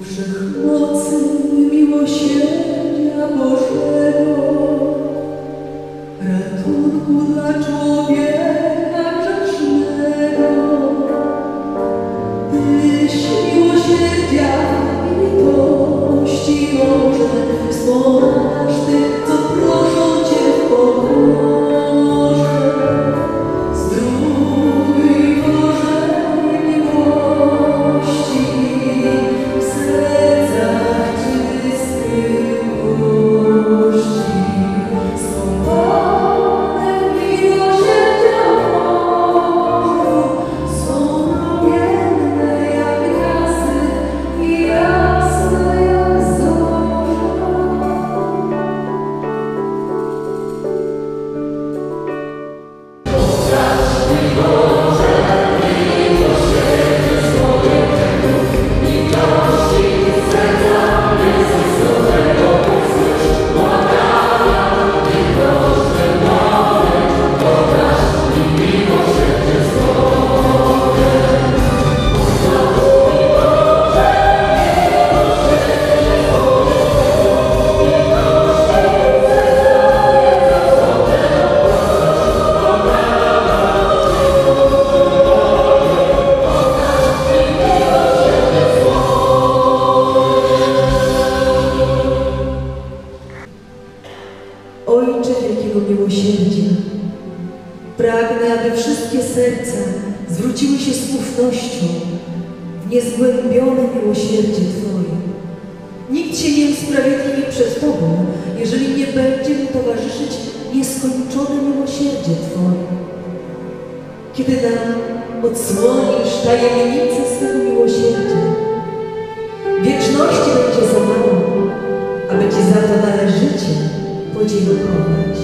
Wszechmocy miłosierdzia Bożego, ratunku dla człowieka grzesznego, Tyś miłosierdzia i litości Boże, wspomnasz tych, co proszą Cię w pokorze. Zdrój Bożej miłości w sercach czystych gości, skąpane w miłosierdzia morzu, są promienne jak gwiazdy i jasne jak zorza. Ojcze wielkiego miłosierdzia, pragnę, aby wszystkie serca zwróciły się z ufnością w niezgłębione miłosierdzie Twoje. Nikt się nie usprawiedliwi przed Tobą, jeżeli nie będzie mu towarzyszyć nieskończone miłosierdzie Twoje. Kiedy nam odsłonisz tajemnicę swego miłosierdzia, wieczności będzie za mało, aby Ci za to należycie podziękować.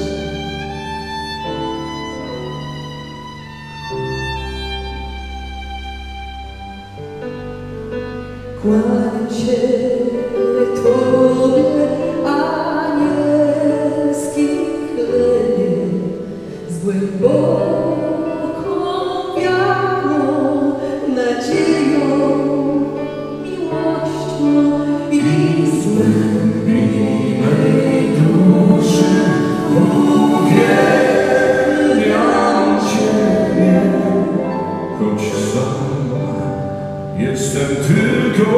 Kłaniam się Tobie, anielski chlebie, z głęboką wiarą, nadzieją, miłością i zgłębionej duszy uwielbiam Ciebie, choć sam jestem tylko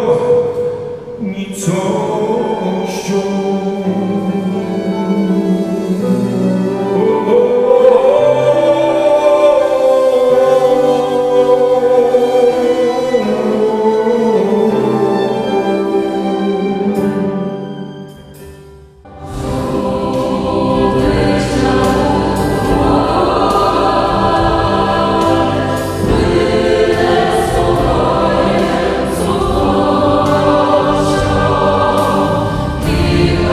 nicością. Miłosierdzie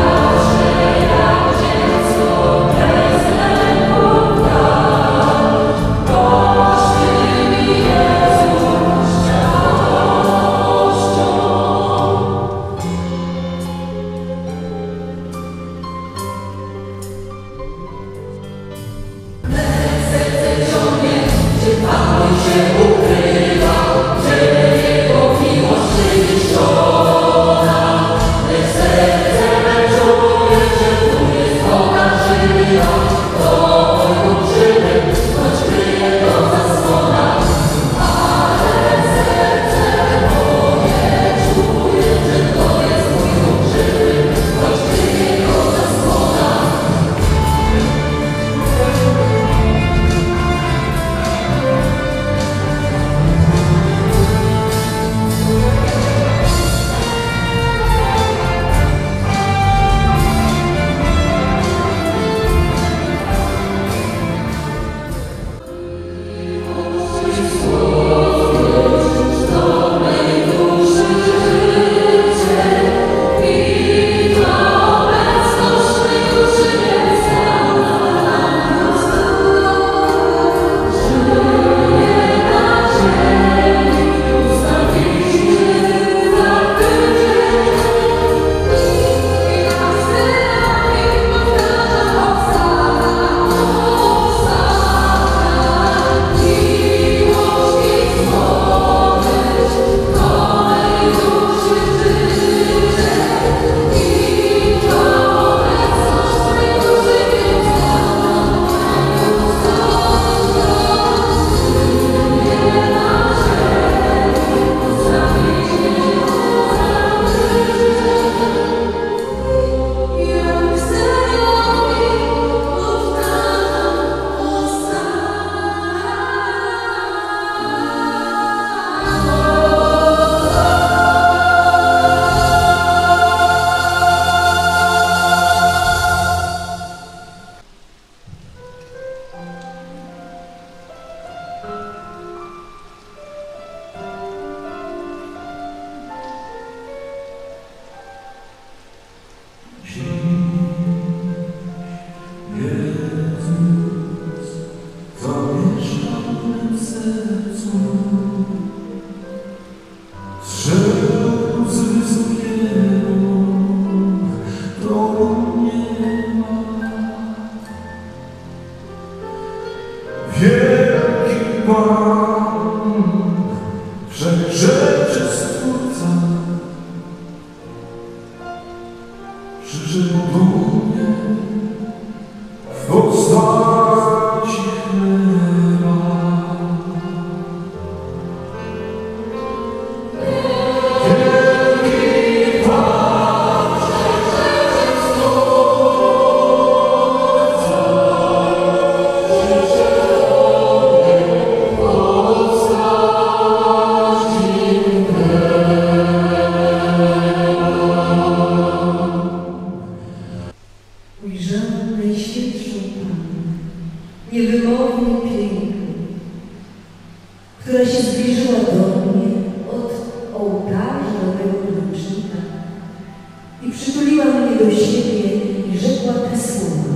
i przytuliła mnie do siebie i rzekła te słowa.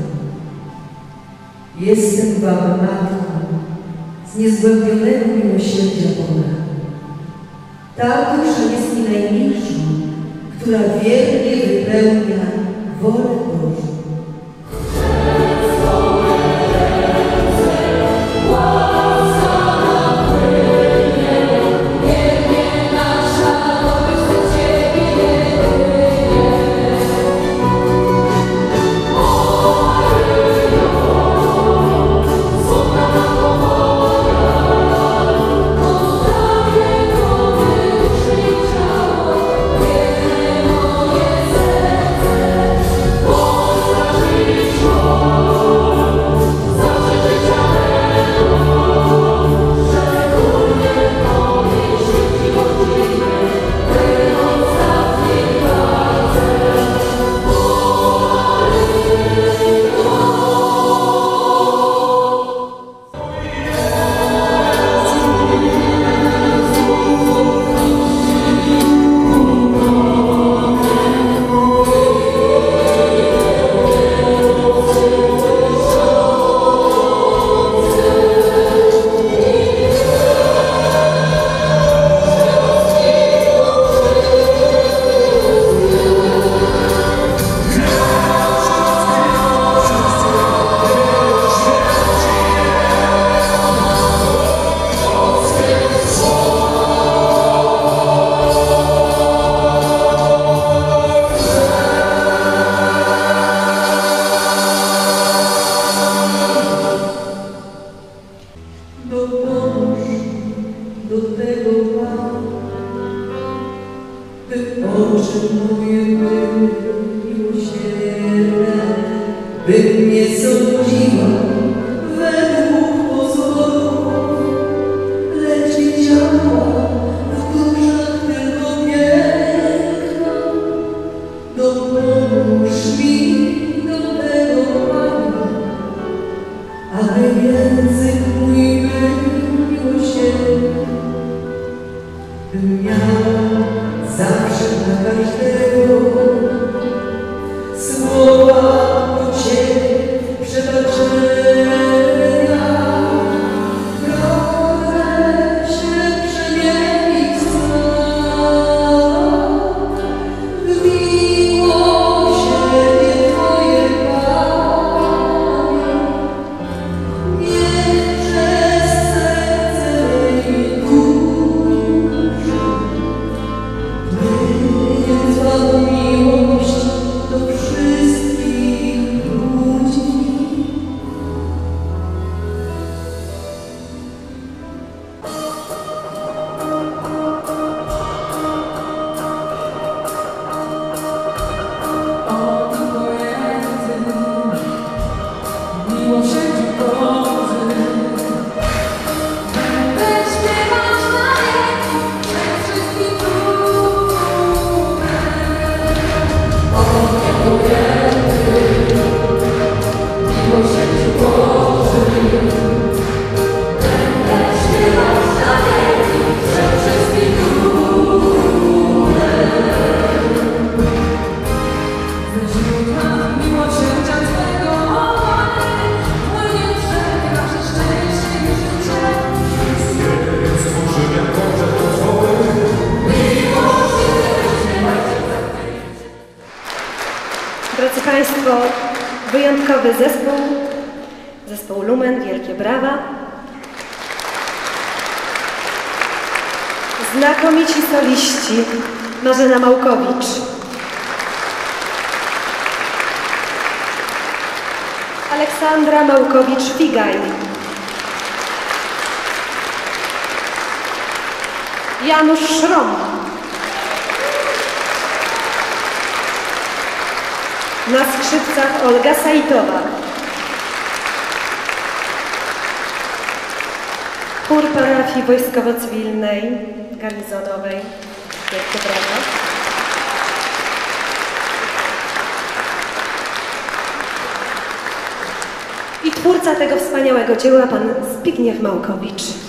Jestem wam matką z niezgłębionego miłosierdzia Boga. Ta dusza jest mi najmilszą, która wiernie wypełnia wolę Bożą. Do tego Pan, by oczy moje były miłosierne, by mnie sądziła według pozorów, lecz widziała w duszach tylko piękno. Dopomóż mi do tego Panie, aby język mój był miłosierny, bym miał zawsze dla każdego słowa pociechy, przebaczenia. Pragnę się przemienić sam w miłosierdzie Twoje, Panie. Niech przez serce mej duszy płynie Twa miłość do wszystkich ludzi. Drodzy Państwo, wyjątkowy zespół Lumen, wielkie brawa. Znakomici soliści, Marzena Małkowicz, Aleksandra Małkowicz-Figaj, Janusz Szrom, na skrzypcach Olga Sajtowa, chór parafii wojskowo-cywilnej, garnizonowej, wielkie brawa. I twórca tego wspaniałego dzieła, pan Zbigniew Małkowicz.